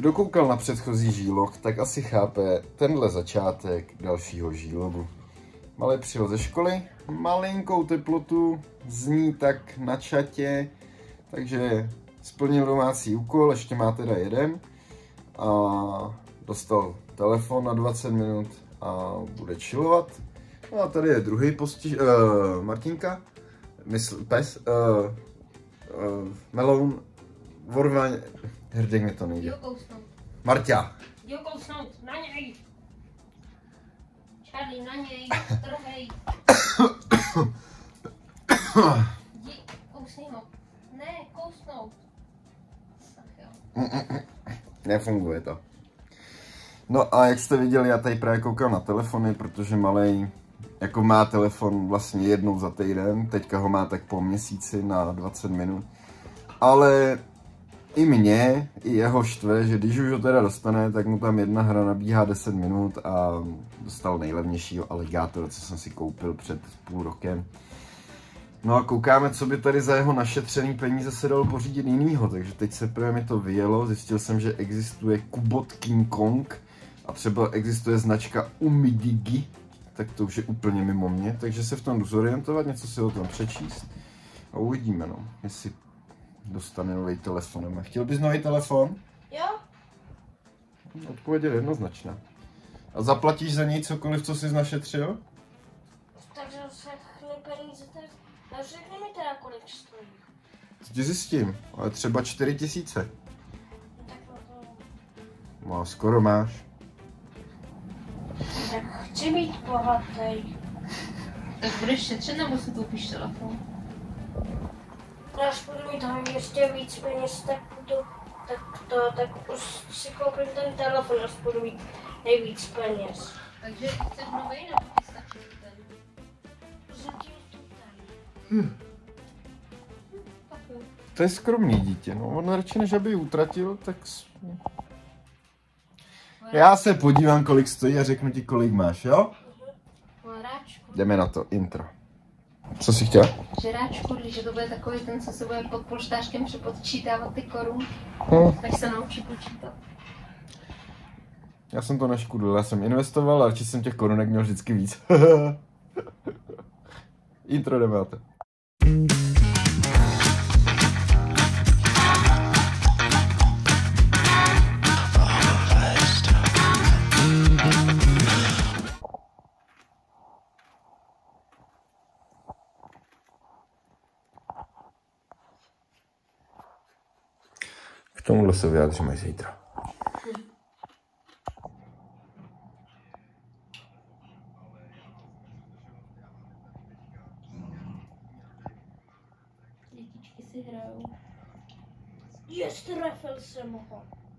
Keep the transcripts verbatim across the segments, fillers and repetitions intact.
Kdo koukal na předchozí žílok, tak asi chápe tenhle začátek dalšího žílogu. Malý přijel ze školy, malinkou teplotu, zní tak na čatě, takže splnil domácí úkol, ještě má teda jeden a dostal telefon na dvacet minut a bude chillovat. No a tady je druhý postiž, uh, Martinka, mysl, pes, uh, uh, Meloun, Vorvaň, hrdek mi to nejde. Marťa. Jdu kousnout, na něj. Charlie, na něj, trhej. Jdi, kousni ho. Ne, kousnout. Nefunguje to. No a jak jste viděli, já tady právě koukám na telefony, protože malej jako má telefon vlastně jednou za týden, teďka ho má tak po měsíci na dvacet minut. Ale i mě, i jeho štve, že když už ho teda dostane, tak mu tam jedna hra nabíhá deset minut a dostal nejlevnějšího aligátora, co jsem si koupil před půl rokem. No a koukáme, co by tady za jeho našetřený peníze se dalo pořídit jinýho, takže teď se právě mi to vyjelo, zjistil jsem, že existuje Kubot King Kong a třeba existuje značka Umidigi, tak to už je úplně mimo mě, takže se v tom jdu zorientovat, něco si o tom přečíst a uvidíme, no, jestli dostane nový telefon. Chtěl bys nový telefon? Jo. Odpověď je jednoznačná. A zaplatíš za něj cokoliv, co jsi našetřil? Takže všechny peníze, tak řekni mi teda, kolik stojí. To ti zjistím, ale třeba čtyři tisíce. Tak to... No, skoro máš. Tak chci být bohatý. Tak budeš šetřit, nebo si koupíš telefon? Až budu mít tam ještě víc peněz, tak, budu, tak, to, tak už si koupím ten telefon, až budu mít nejvíc peněz. Takže chceš nový, nebo ti stačí ten? Zatím to ten. Hm. To je skromný dítě, no. On radši než aby ji utratil, tak... Já se podívám, kolik stojí a řeknu ti, kolik máš, jo? Jdeme na to, intro. Co jsi chtěla? Žeráčku, když to bude takový ten, co se bude pod polštářkem přepočítávat ty koruny, hmm. tak se naučí počítat. Já jsem to neškudl, já jsem investoval a radši jsem těch korunek měl vždycky víc. Intro, jdeme na to. K tomuhle se vyjádříme zítra. Dětičky si hrajou. Yes, trefil jsem ho.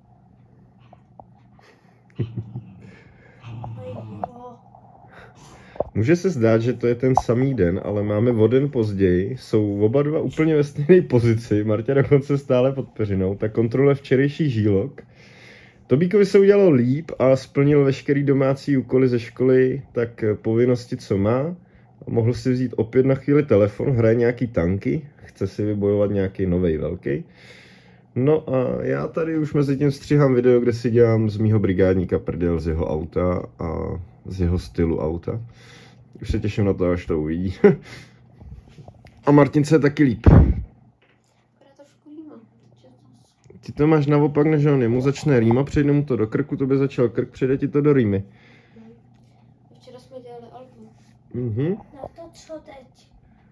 Může se zdát, že to je ten samý den, ale máme o den později, jsou oba dva úplně ve stejné pozici, Marta dokonce stále pod peřinou, tak kontroluje včerejší žílok. Tobíkovi se udělalo líp a splnil veškerý domácí úkoly ze školy, tak povinnosti, co má. A mohl si vzít opět na chvíli telefon, hraje nějaký tanky, chce si vybojovat nějaký novej velký. No a já tady už mezi tím stříhám video, kde si dělám z mýho brigádníka prdel z jeho auta a z jeho stylu auta. Už se těším na to, až to uvidí. A Martince je taky líp. Ty to máš naopak, než on jemu začne rýma, přejde mu to do krku, to by začal krk, přejde ti to do rýmy. Včera jsme dělali album. Mhm. Na to co teď?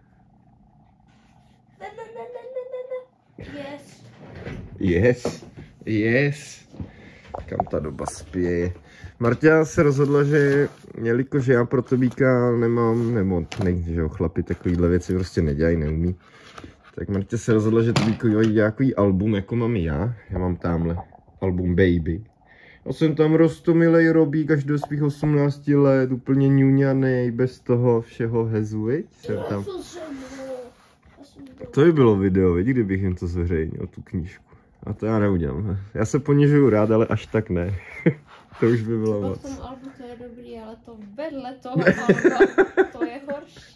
Ne, ne, ne, ne, ne, ne, ne. Yes. Yes. Yes. Kam ta doba spěje. Marta se rozhodla, že jelikož já pro Tobíka nemám, nebo ne, že jo, chlapi takovýhle věci prostě nedělají, neumí. Tak Marta se rozhodla, že Tobíkovi dělá nějaký album, jako mám já. Já mám tamhle album Baby. A jsem tam rostomilej Robík až do svých osmnácti let, úplně ňuňanej, bez toho všeho hezu, viď? Jsem tam... To by bylo video, viď, kdybych jim to zveřejnil, tu knížku. A to já neudělám. Já se ponižuju rád, ale až tak ne. To už by bylo moc. V tom albu to je dobrý, ale to vedle toho alba, to je horší.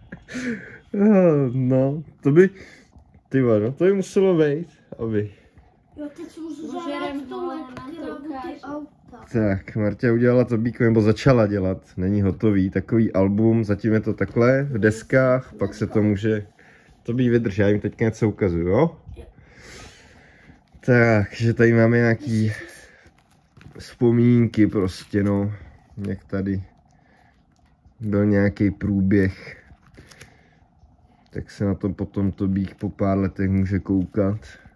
No, to by... Ty no, to by muselo vejít, aby... Jo, teď můžu zahrát to lekka. Tak, Marta udělala to bíko, nebo začala dělat, není hotový, takový album, zatím je to takhle, v deskách, pak se to může, to bí vydrž, já jim teďka něco ukazuju, jo? Takže tady máme nějaký vzpomínky prostě, no, jak tady byl nějaký průběh, tak se na to potom to bík po pár letech může koukat.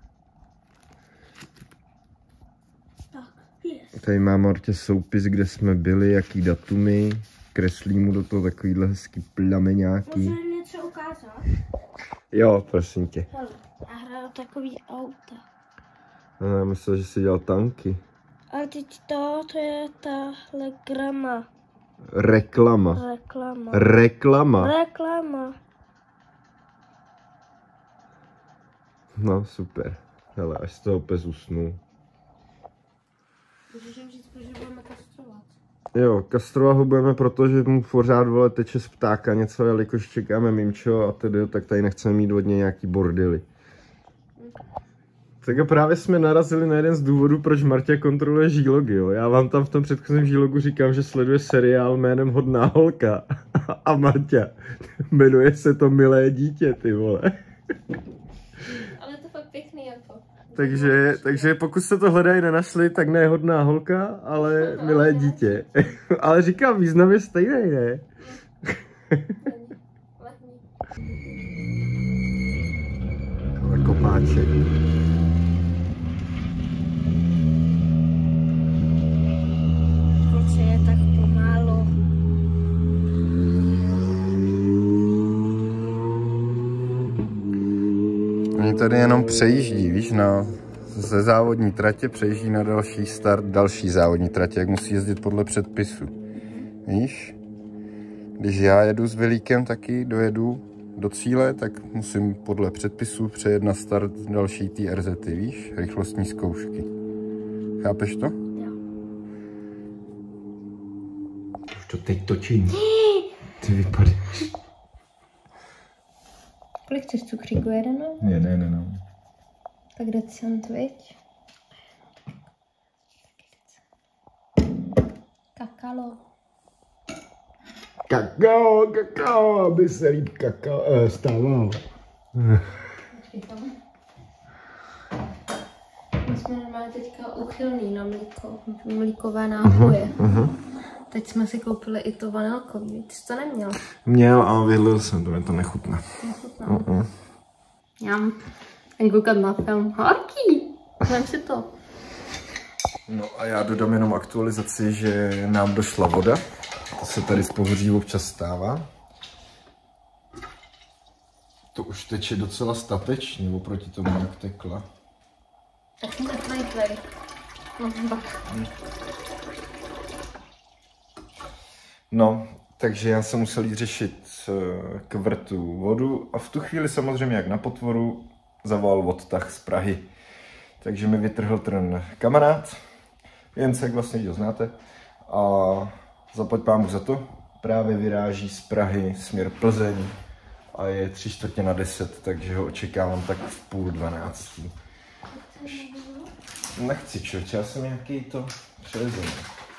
Tady má Martě soupis, kde jsme byli, jaký datumy, kreslí mu do toho takovýhle hezký plameňáky. Můžu něco ukázat? Jo, prosím tě. Hele, já hraju takový auta. No, já myslel, že jsi dělal tanky. A teď to, to je tahle grama. Reklama. Reklama. Reklama. Reklama. No, super. Hele, až z toho pes usnul. Můžeš jim říct, že budeme kastrovat. Jo, kastrovat ho budeme, protože mu pořád vole teče z ptáka něco, jelikož čekáme mimčo a tedy, tak tady nechceme mít od něj nějaký bordely. Tak a právě jsme narazili na jeden z důvodů, proč Martě kontroluje žílogy, jo. Já vám tam v tom předchozím žílogu říkám, že sleduje seriál jménem Hodná holka. A Martě, jmenuje se to Milé dítě, ty vole. Ale to fakt pěkný jako. Takže, takže pokud jste to hledají nenašli, tak ne Hodná holka, ale Milé dítě. Ale říkám, význam je stejný, ne? Kopáček. Kluci je tak pomálu. Oni tady jenom přejíždí, víš, na, ze závodní tratě přejíždí na další start, další závodní tratě, jak musí jezdit podle předpisu. Víš? Když já jedu s Velíkem taky, dojedu do cíle, tak musím podle předpisu přejet na start další té er zety, víš? Rychlostní zkoušky. Chápeš to? Jo. Už to teď točím. Ty vypadáš. Kolik chceš cukříku? Jeden? Ne, ne, ne, ne. Tak decent, viď? Kakalo. Kakao, kakao, aby se líp kakao eh, stával. My jsme normálně teďka uchylný na mlíko, mlíkové nápoje. Uh-huh. Teď jsme si koupili i to vanilkový, ty jsi to neměl? Měl a vyhlil jsem to, je to nechutné. Nechutná. Uh-uh. Já mám koukat na film. Horký! Vem si to. No a já dodám jenom aktualizaci, že nám došla voda. To se tady z pohoří občas stává. To už teče docela statečně, oproti tomu, jak tekla. Tak jsem takový tvej. No, tak. No, takže já jsem musel jít řešit k vrtu vodu a v tu chvíli samozřejmě jak na potvoru zavolal odtah z Prahy. Takže mi vytrhl ten kamarád, jen se jak vlastně ho znáte, a zaplať pámu za to, právě vyráží z Prahy směr Plzeň a je tři čtvrtě na deset, takže ho očekávám tak v půl dvanáctí. Nechci čoč, já jsem nějaký to přelezený.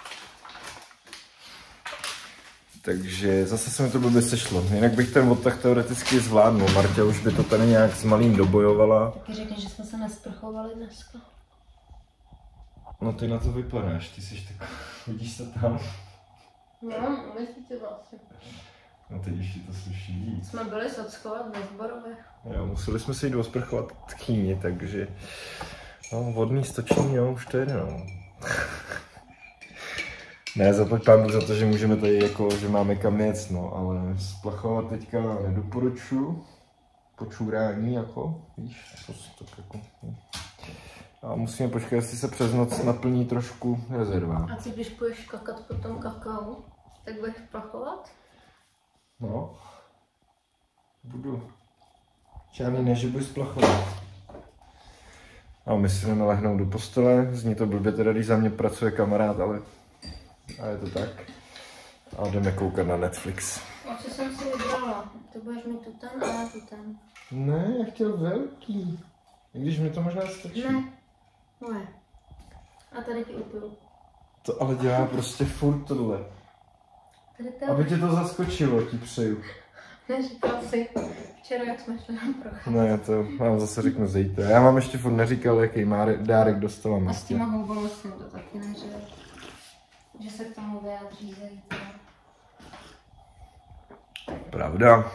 Takže zase se mi to blbě sešlo. Jinak bych ten odtah teoreticky zvládnul. Marta už by to tady nějak s malým dobojovala. Taky řekni, že jsme se nesprchovali dneska. No ty na to vypadáš, ty jsi tak... Vidíš se tam? No, myslím si vlastně. No teď ještě to sluší víc. Jsme byli sockovat ve Zborově. Jo, museli jsme se jít osprchovat tchýni, takže... No, vodný stočení, jo, už to jde, no. Ne, zaplať pánu za to, že můžeme tady jako, že máme kam jet, no, ale splachovat teďka nedoporučuju. Počůrání, jako, víš, to si tak jako... A musíme počkat, jestli se přes noc naplní trošku rezerva. A ty když půjdeš kakat po tom kakao, tak budeš splachovat? No, budu. Žádný ne, že budu splachovat. A my si jdeme lehnout do postele, zní to blbě teda, když za mě pracuje kamarád, ale... A je to tak. A jdeme koukat na Netflix. A co jsem si vybrala? Ty budeš mít tu ten a já tu ten. Ne, já chtěl velký. I když mi to možná stačí. Ne, moje. A tady ti upiju. To ale dělá prostě furt tohle. To... Aby tě to zaskočilo, ti přeju. Neříkal jsi včera, jak jsme šli na procházku. Ne, to vám zase řeknu zítra. Já vám ještě furt neříkal, jaký má dárek dostala A s těma houbama jsem to taky neřekl. Že se k tomu vyjádří zítra. Pravda.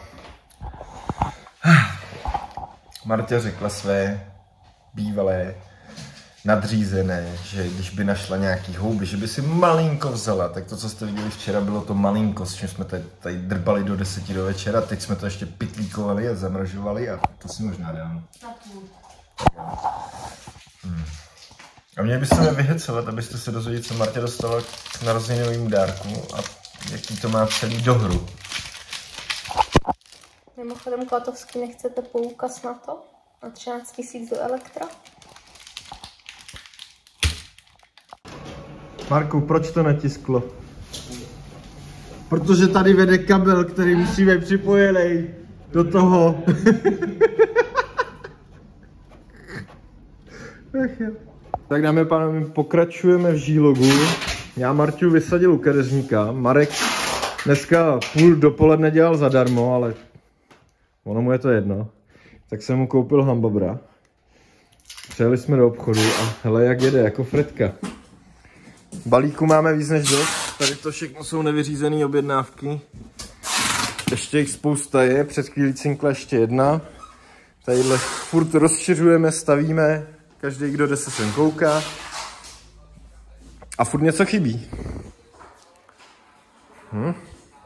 Marta řekla své bývalé nadřízené, že když by našla nějaký houby, že by si malinko vzala, tak to, co jste viděli včera, bylo to malinko, s čím jsme tady, tady drbali do deseti do večera, teď jsme to ještě pitlíkovali a zamražovali a to si možná dám. Hmm. A mě byste mě vyhecovat, abyste se dozvěděli, co Martě dostala k narozeninovým dárku a jaký to má celý dohru. Mimochodem, Klatovský, nechcete poukaz na to? Na třináct tisíc do Elektra? Marku, proč to natisklo? Protože tady vede kabel, který musíme připojený do toho. Tak dámy a pánové, pokračujeme v Žílogu. Já Marťu vysadil u kadeřníka. Marek dneska půl dopoledne dělal zadarmo, ale ono mu je to jedno. Tak jsem mu koupil hambabra. Přijeli jsme do obchodu a hele, jak jede, jako Fredka. Balíku máme víc než dost. Tady to všechno jsou nevyřízené objednávky. Ještě jich spousta je. Před chvílí cinkla ještě jedna. Tadyhle furt rozšiřujeme, stavíme. Každý, kdo jde, se sem kouká. A furt něco chybí. Hm?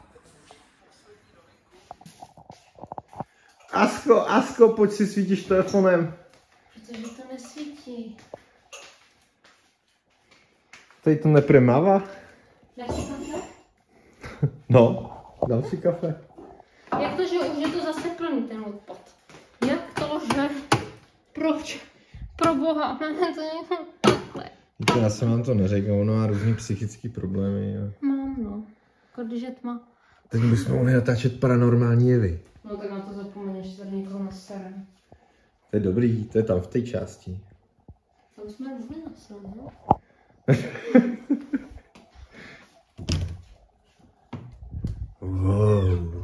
Asko, Asko, pojď si svítíš telefonem. Protože to nesvítí. Tady to nepremává? Dáš si kafe? No, dám si kafe. Jak to, že už je to zase plný ten odpad? Jak to, že... Proč? Pro boha, máme to někdo takhle. Víte, já jsem vám to neřekl, ono má různý psychické problémy. Jo. Mám, no. Jako když je tma. Teď bychom mohli natáčet paranormální jevy. No tak na to zapomeneš, že tady někoho naserem. To je dobrý, to je tam v té části. Tam jsme už vynasli, no? Wow.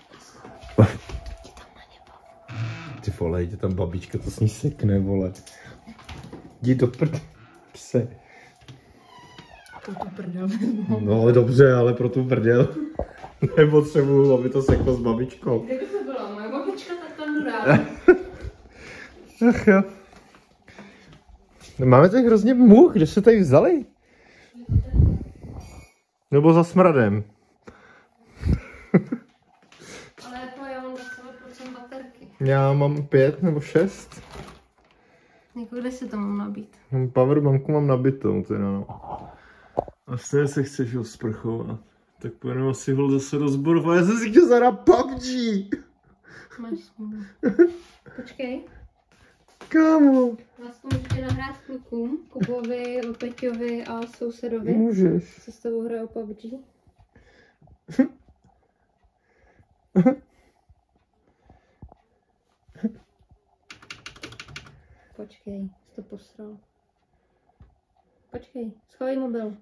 Ty vole, jde tam babička, to s ní sekne, vole. Jdi do prd... pse. To tu prdel. No ale dobře, ale pro tu prdel. Nepotřebuju, aby to seklo s babičkou. Kde by to byla? Moje babička tak tam jdu ráda. Ach jo. Máme tady hrozně much, kde se tady vzali? Nebo za smradem? Ale jako já mám dvacet procent baterky. Já mám pět nebo šest. Jako kde si to mám nabít? Powerbanku mám nabitou teda no. A stejně se chceš osprchovat. Tak pojedeme asi hol zase rozborovat. Já jsem si chtěl zahrát P U B G. Máš smůlu. Počkej. Kámo. Vás to můžete nahrát klukům, Kubovi, Peťovi a sousedovi. Můžeš. Se s tebou hraje o P U B G. Počkej, jsi to posral. Počkej, schovej mobil.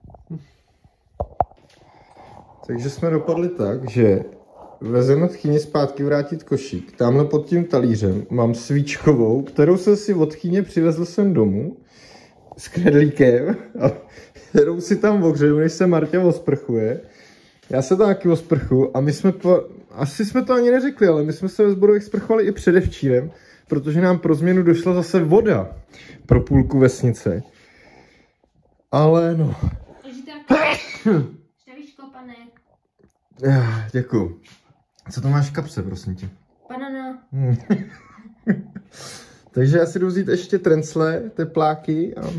Takže jsme dopadli tak, že vezeme tchyni zpátky vrátit košík. Tamhle pod tím talířem mám svíčkovou, kterou jsem si od tchyně přivezl sem domů s knedlíkem, a kterou si tam ohřeju, než se Martě osprchuje. Já se tam taky osprchu a my jsme, po, asi jsme to ani neřekli, ale my jsme se ve Zborovech sprchovali i předevčírem, protože nám pro změnu došla zase voda pro půlku vesnice. Ale no. Děkuju. Co to máš v kapse, prosím tě? Banana. Takže já si jdu vzít ještě trencle, tepláky a...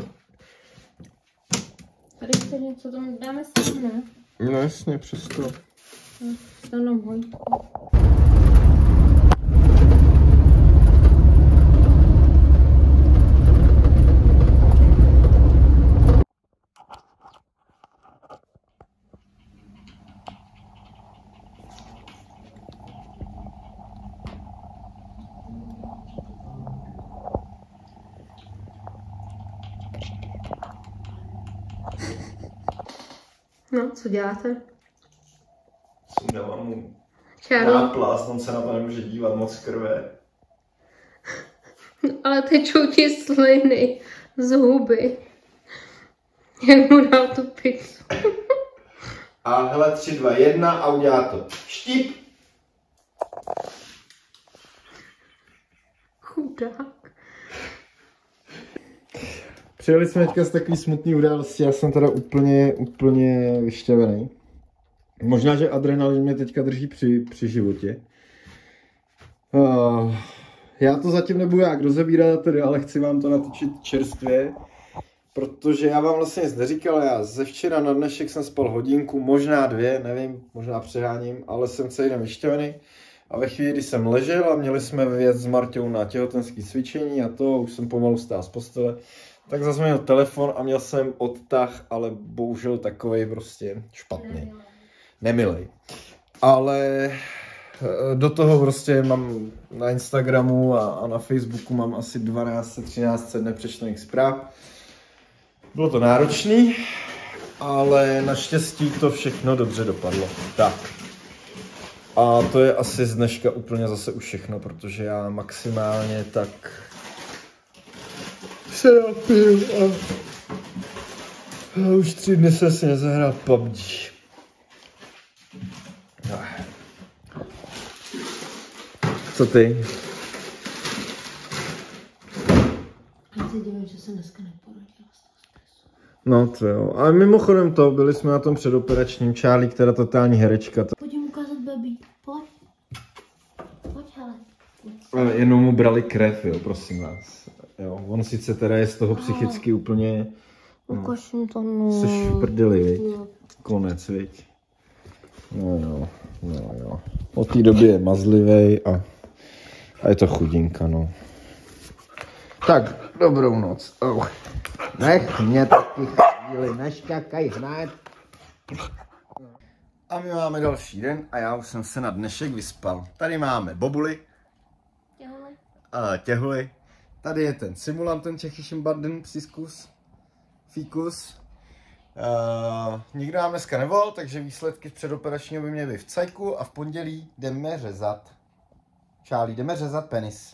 Tady ještě něco, tam dáme sem, ne? No jasně, přesto. No, stanu můj. No, co děláte? Dávám mu Charlie. náplast, on se na to nemůže dívat, moc krve. Ale tečou ti sliny z huby. Jak mu dal tu pizzu. A hele, tři, dva, jedna a udělá to. Štip! Chudák. Přijeli jsme teďka z takový smutný události, já jsem teda úplně, úplně vyšťavený. Možná, že adrenalin mě teďka drží při, při životě. Uh, já to zatím nebudu jak rozebírat tedy, ale chci vám to natočit čerstvě. Protože já vám vlastně nic neříkal, já ze včera na dnešek jsem spal hodinku, možná dvě, nevím, možná přeháním, ale jsem celý den vyšťavený. A ve chvíli, kdy jsem ležel a měli jsme vyjet s Marťou na těhotenské cvičení a to, už jsem pomalu stál z postele, tak zazvonil telefon a měl jsem odtah, ale bohužel takovej prostě špatný. Nemilej. Ale do toho prostě mám na Instagramu a, a na Facebooku mám asi dvanáct třináct nepřečtených zpráv. Bylo to náročný, ale naštěstí to všechno dobře dopadlo. Tak. A to je asi z dneška úplně zase už všechno, protože já maximálně tak se napiju a, a už tři dny jsem si nezahrál P U B G. Co ty? Já se divím, že se dneska neporodila z toho stresu. No to jo. Ale mimochodem to, byli jsme na tom předoperačním, Charlie, která totální herečka. To... Pojď jim ukázat baby. Pojď. Pojď, hele. Ale jenom mu brali krev, jo, prosím vás. Jo, on sice teda je z toho psychicky úplně... Ukaž mi to, no. Jsi v prdeli, viď? Konec, viď? No jo, no jo. Od té doby je mazlivej a, a je to chudinka, no. Tak, dobrou noc. Oh. Nech mě taky chvíli, nešťakaj hned. A my máme další den a já už jsem se na dnešek vyspal. Tady máme bobuli. Těhuli. A těhuli. Tady je ten simulant, ten Čechyšem Barden, psiskus. Fíkus. Uh, nikdo nám dneska nevolal, takže výsledky předoperačního by měly v cajku a v pondělí jdeme řezat. Charlie, jdeme řezat penis.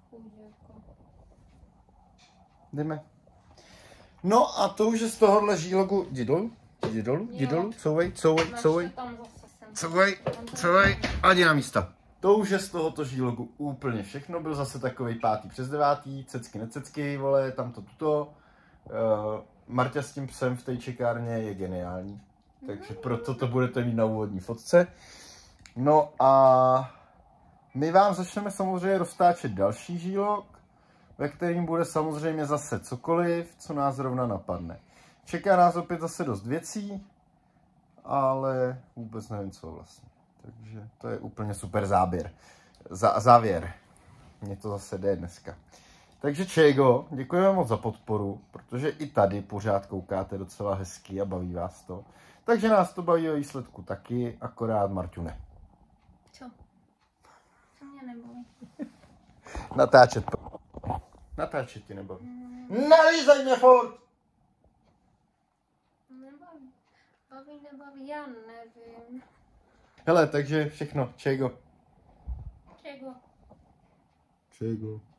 Jdeme. No a to už je z tohohle žílogu. Jdi dolů, jdi dolů, jdi dolů, couvej, couvej, couvej, couvej, couvej a jdi na místa. To už je z tohoto žílogu úplně všechno, byl zase takovej pátý přes devátý, cecky nececky, vole, tamto tuto. Uh, Marťa s tím psem v té čekárně je geniální, takže proto to budete mít na úvodní fotce. No a my vám začneme samozřejmě roztáčet další žílok, ve kterým bude samozřejmě zase cokoliv, co nás zrovna napadne. Čeká nás opět zase dost věcí, ale vůbec nevím co vlastně. Takže to je úplně super záběr. Zá, závěr. Mně to zase jde dneska. Takže Čego, děkujeme moc za podporu, protože i tady pořád koukáte docela hezky a baví vás to. Takže nás to baví o výsledku taky, akorát Marťu ne. Co? To mě nebaví. Natáčet. Natáčet ti nebaví. Mm. Nalízej mě furt! Nebaví. Baví, nebaví, já nevím. Hele, takže všechno. Čego. Čego? Čego.